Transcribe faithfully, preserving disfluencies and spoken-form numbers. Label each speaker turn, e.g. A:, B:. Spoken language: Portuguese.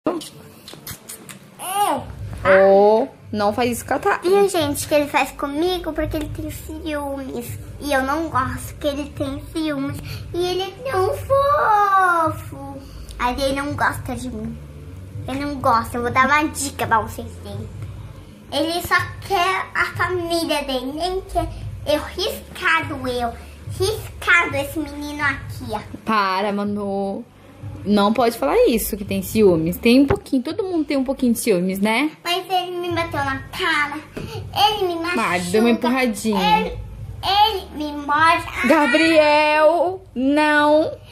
A: Oh, não faz isso com a Thay.
B: Viu, gente, que ele faz comigo porque ele tem ciúmes. E eu não gosto que ele tem ciúmes. E ele é tão fofo. Aí ele não gosta de mim. Ele não gosta. Eu vou dar uma dica pra vocês terem. Ele só quer a família dele. Nem quer eu riscado eu. Riscado esse menino aqui, ó.
A: Para, Manu. Não pode falar isso, que tem ciúmes. Tem um pouquinho, todo mundo tem um pouquinho de ciúmes, né?
B: Mas ele me bateu na cara. Ele me machuca.
A: Mas deu uma empurradinha.
B: Ele, ele me morde.
A: Gabriel, não.